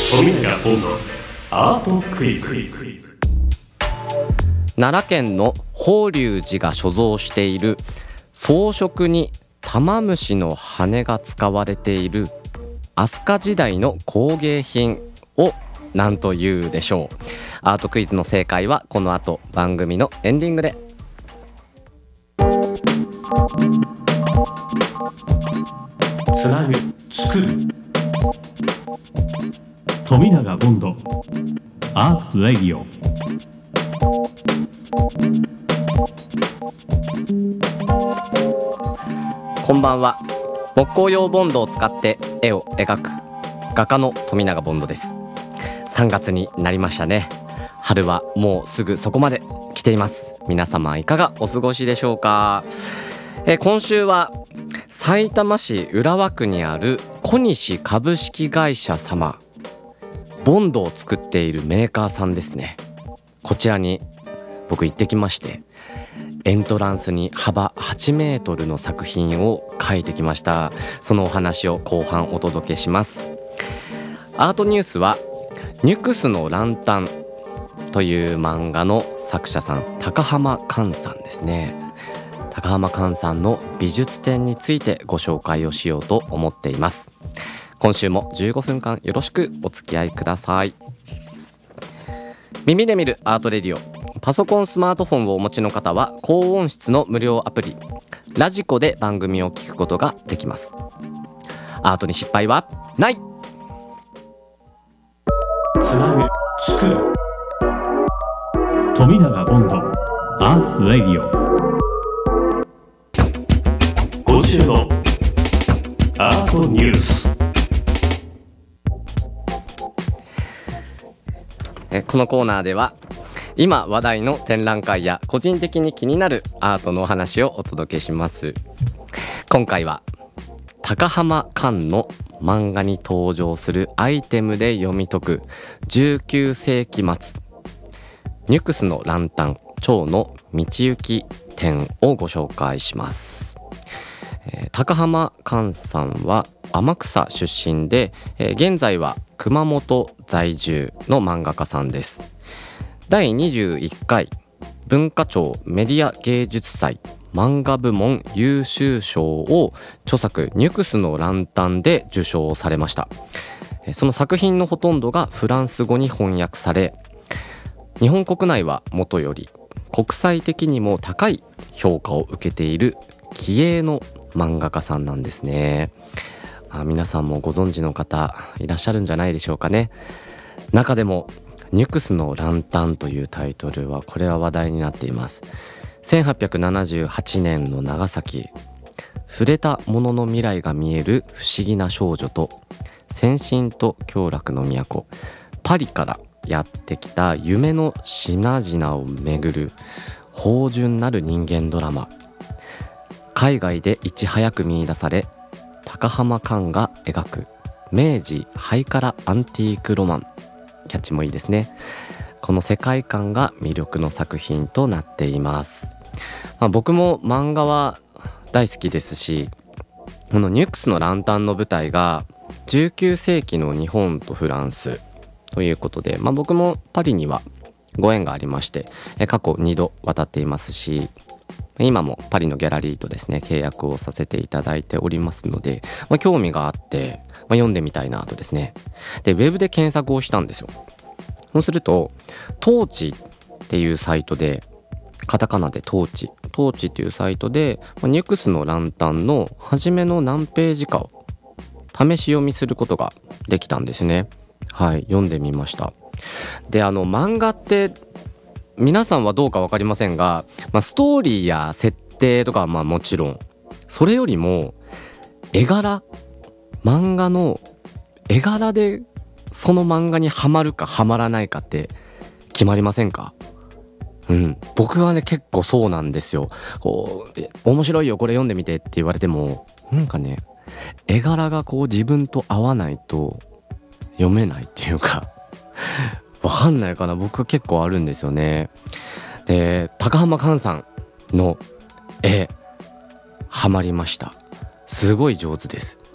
富永本のアートクイズ。 奈良県の法隆寺が所蔵している装飾に玉虫の羽が使われている飛鳥時代の工芸品を何というでしょう。アートクイズの正解はこの後番組のエンディングで。 つなぐ、作る。富永ボンドアートレディオ。 こんばんは。木工用ボンドを使って絵を描く画家の富永ボンドです。3月になりましたね。春はもうすぐそこまで来ています。皆様いかがお過ごしでしょうか。今週はさいたま市浦和区にある小西株式会社様、ボンドを作っているメーカーさんですね。こちらに僕行ってきまして、エントランスに幅8メートルの作品を描いてきました。そのお話を後半お届けします。アートニュースはニュクスのランタンという漫画の作者さん、高浜寛さんですね。高浜寛さんの美術展についてご紹介をしようと思っています。今週も15分間よろしくお付き合いください。耳で見るアートレディオ。パソコン、スマートフォンをお持ちの方は高音質の無料アプリラジコで番組を聞くことができます。アートに失敗はない。 つなぐ、作る。富永ボンドアートレディオ。今週のアートニュース。 このコーナーでは今話題の展覧会や個人的に気になるアートのお話をお届けします。今回は高浜寛の漫画に登場するアイテムで読み解く19世紀末ニュクスのランタン蝶の道行き展をご紹介します。高浜寛さんは天草出身で、現在は熊本在住の漫画家さんです。第21回文化庁メディア芸術祭漫画部門優秀賞を著作ニュクスのランタンで受賞されました。その作品のほとんどがフランス語に翻訳され、日本国内はもとより国際的にも高い評価を受けている気鋭の漫画家さんなんですね。皆さんもご存知の方いらっしゃるんじゃないでしょうかね。中でもニュクスのランタンというタイトルはこれは話題になっています。1878年の長崎、触れたものの未来が見える不思議な少女と先進と享楽の都パリからやってきた夢の品々をめぐる芳醇なる人間ドラマ。海外でいち早く見出され、高浜寛が描く明治ハイカラアンティークロマン、キャッチもいいですね。この世界観が魅力の作品となっています。僕も漫画は大好きですし、このニュクスのランタンの舞台が19世紀の日本とフランスということで、僕もパリにはご縁がありまして、過去2度渡っていますし、今もパリのギャラリーとですね契約をさせていただいておりますので、興味があって、読んでみたいなとですね。でウェブで検索をしたんですよ。そうするとトーチっていうサイトで、カタカナでトーチっていうサイトでニュクスのランタンの初めの何ページかを試し読みすることができたんですね。読んでみました。で漫画って皆さんはどうか分かりませんが、ストーリーや設定とかはもちろん、それよりも絵柄、漫画の絵柄でその漫画にはまるかはまらないかって決まりませんか？僕はね結構そうなんですよ。面白いよこれ読んでみてって言われても、なんかね絵柄が自分と合わないと読めないっていうかわかんないかな、僕は結構あるんですよね。で高浜寛さんの絵ハマりました。すごい上手です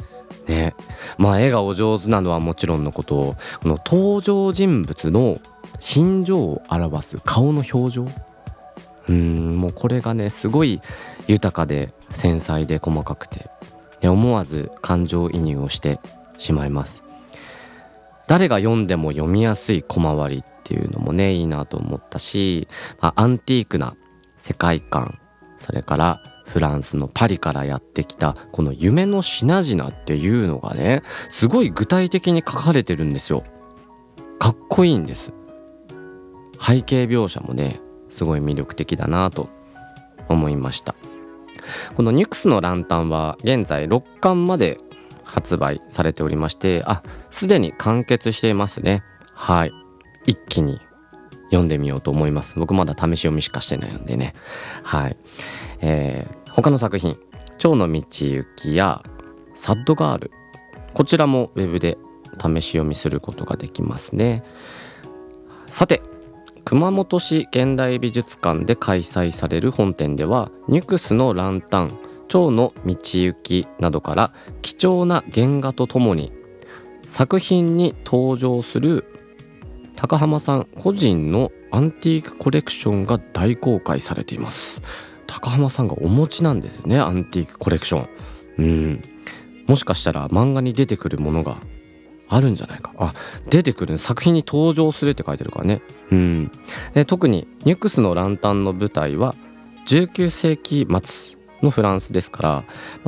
ね。まあ絵がお上手なのはもちろんのこと、この登場人物の心情を表す顔の表情、もうこれがねすごい豊かで繊細で細かくて、思わず感情移入をしてしまいます。誰が読んでも読みやすい小回りっていうのもねいいなと思ったし、アンティークな世界観、それからフランスのパリからやってきたこの夢の品々っていうのがねすごい具体的に書かれてるんですよ。かっこいいんです。背景描写もねすごい魅力的だなと思いました。このニュクスのランタンは現在6巻まで発売されておりまして、すでに完結していますね。はい、一気に読んでみようと思います。僕まだ試し読みしかしてないのでね。はい、他の作品蝶の道行きやサッドガール、こちらもウェブで試し読みすることができますね。さて、熊本市現代美術館で開催される本展ではニュクスのランタン、蝶の道行きなどから貴重な原画とともに作品に登場する高浜さん個人のアンティークコレクションが大公開されています。高浜さんがお持ちなんですね、アンティークコレクション。もしかしたら漫画に出てくるものがあるんじゃないか。出てくる、作品に登場するって書いてるからね。で特にニュクスのランタンの舞台は19世紀末のフランスですから、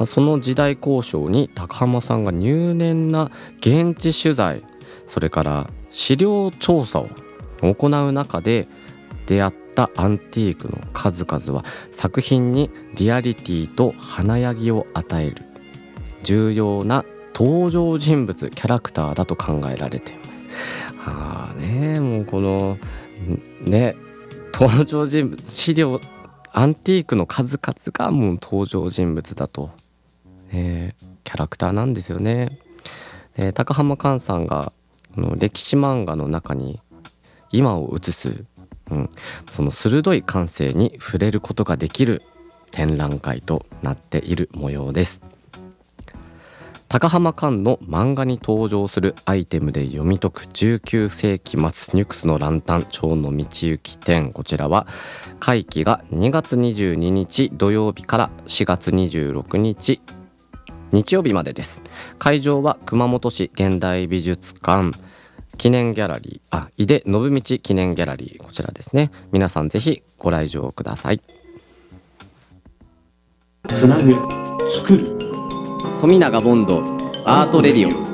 その時代交渉に高浜さんが入念な現地取材、それから資料調査を行う中で出会ったアンティークの数々は作品にリアリティと華やぎを与える重要な登場人物、キャラクターだと考えられています。もうこのね登場人物、資料アンティークの数々がもう登場人物だと、キャラクターなんですよね。高浜寛さんが歴史漫画の中に今を映す、その鋭い感性に触れることができる展覧会となっている模様です。高浜寛の漫画に登場するアイテムで読み解く19世紀末ニュクスのランタン蝶の道行き展、こちらは会期が2月22日土曜日から4月26日日曜日までです。会場は熊本市現代美術館記念ギャラリー、井出信道記念ギャラリー、こちらですね。皆さんぜひご来場ください。 つなぐ、作る、 富永ボンドアートレディオ。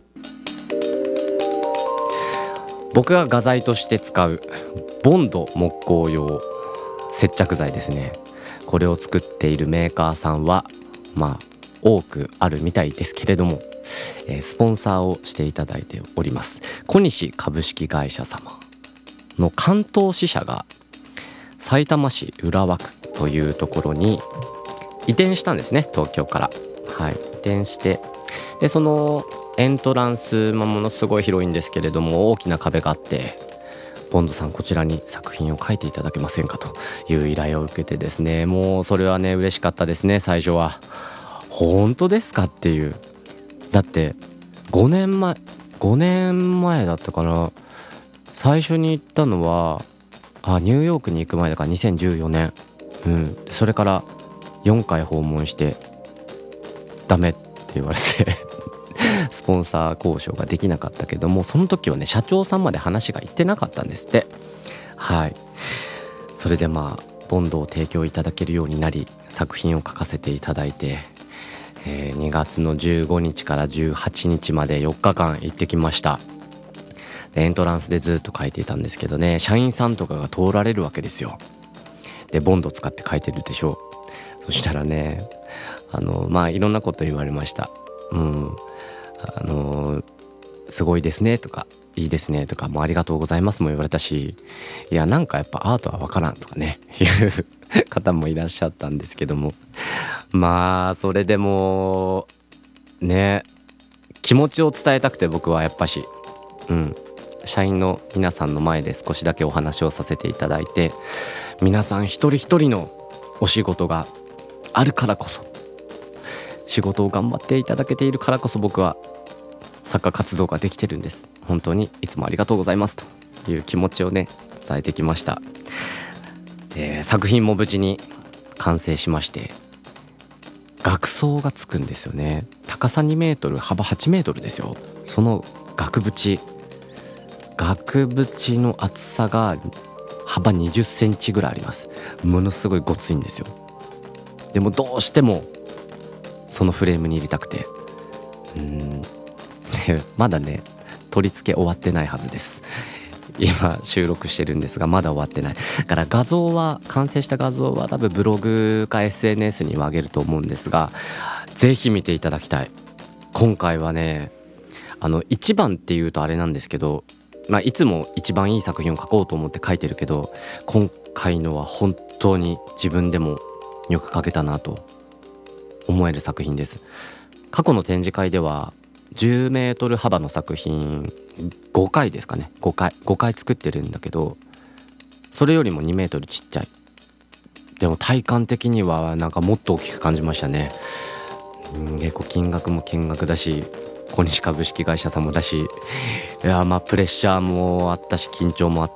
僕が画材として使うボンド木工用接着剤ですね。これを作っているメーカーさんは多くあるみたいですけれども、スポンサーをしていただいております小西株式会社様の関東支社がさいたま市浦和区というところに移転したんですね、東京から。移転して、でそのエントランスものすごい広いんですけれども、大きな壁があって、ボンドさんこちらに作品を描いていただけませんかという依頼を受けてですね、もうそれはね嬉しかったですね。最初は本当ですかっていう、だって5年前だったかな、最初に行ったのはニューヨークに行く前だから2014年、それから4回訪問してダメって言われてスポンサー交渉ができなかったけども、その時はね社長さんまで話が行ってなかったんですって。それでボンドを提供いただけるようになり、作品を描かせていただいて、2月の15日から18日まで4日間行ってきました。でエントランスでずっと描いていたんですけどね、社員さんとかが通られるわけですよ。でボンド使って描いてるでしょう。そしたらねいろんなこと言われました。すごいですねとか、いいですねとか、ありがとうございますも言われたし、いやなんかやっぱアートは分からんとかねいう方もいらっしゃったんですけども、それでもね気持ちを伝えたくて、僕はやっぱし社員の皆さんの前で少しだけお話をさせていただいて、皆さん一人一人のお仕事があるからこそ仕事を頑張っていただけているからこそ僕は作家活動ができてるんです。本当にいつもありがとうございますという気持ちをね伝えてきました。作品も無事に完成しまして、額装がつくんですよね。高さ2メートル幅8メートルですよ。その額縁の厚さが幅20センチぐらいあります。ものすごいごついんですよ。でもどうしてもそのフレームに入れたくて、まだね取り付け終わってないはずです。今収録してるんですがまだ終わってない。だから完成した画像は多分ブログか SNS にも上げると思うんですが、ぜひ見ていただきたい。今回はね一番っていうとあれなんですけど、いつも一番いい作品を描こうと思って描いてるけど、今回のは本当に自分でもよく描けたなと思える作品です。過去の展示会では10メートル幅の作品5回ですかね、5回作ってるんだけど、それよりも2メートルちっちゃい。でも体感的にはなんかもっと大きく感じましたね。結構金額も見学だし、小西株式会社さんもだし、プレッシャーもあったし緊張もあって、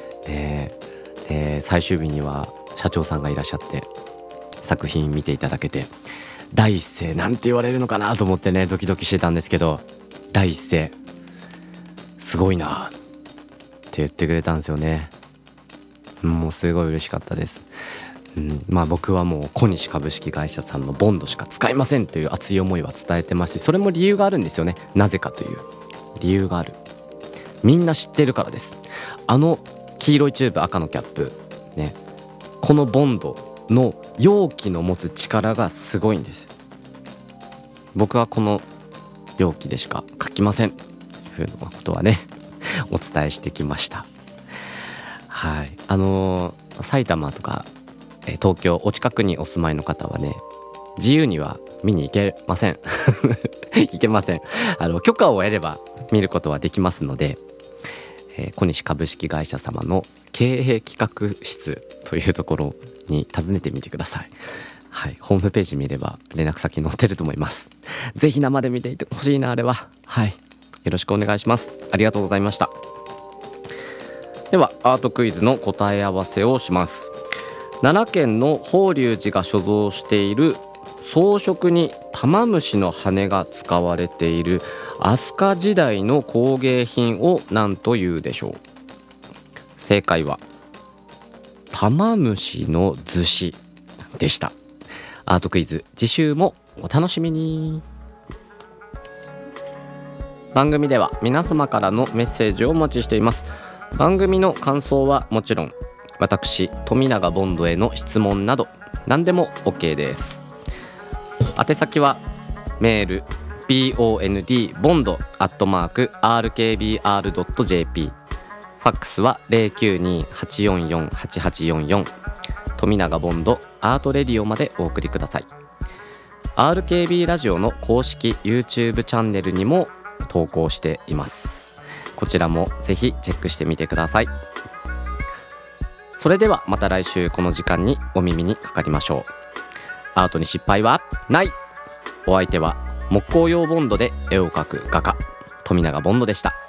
最終日には社長さんがいらっしゃって作品見ていただけて、第一声なんて言われるのかなと思ってねドキドキしてたんですけど、第一声すごいなって言ってくれたんですよね。もうすごい嬉しかったです。僕はもう小西株式会社さんのボンドしか使いませんという熱い思いは伝えてますし、それも理由があるんですよね。なぜかという理由がある。みんな知ってるからです。黄色いチューブ赤のキャップね、このボンドの容器の持つ力がすごいんです。僕はこの容器でしか書きませんというふうなことはねお伝えしてきました。はい、埼玉とか東京お近くにお住まいの方はね自由には見に行けません行けません。許可を得れば見ることはできますので、小西株式会社様の経営企画室というところに訪ねてみてください。はい、ホームページ見れば連絡先載ってると思います。ぜひ生で見ていてほしいな、あれは。はい、よろしくお願いします。ありがとうございました。ではアートクイズの答え合わせをします。奈良県の法隆寺が所蔵している装飾に玉虫の羽が使われている飛鳥時代の工芸品を何というでしょう。正解は玉虫の厨子でした。アートクイズ次週もお楽しみに。番組では皆様からのメッセージをお待ちしています。番組の感想はもちろん、私富永ボンドへの質問など何でも OK です。宛先はメール bond@rkbr.jp、 ファックスは 092-844-8844、 富永ボンドアートレディオまでお送りください。 RKB ラジオの公式 YouTube チャンネルにも投稿しています。こちらもぜひチェックしてみてください。それではまた来週この時間にお耳にかかりましょう。アートに失敗はない。お相手は木工用ボンドで絵を描く画家富永ボンドでした。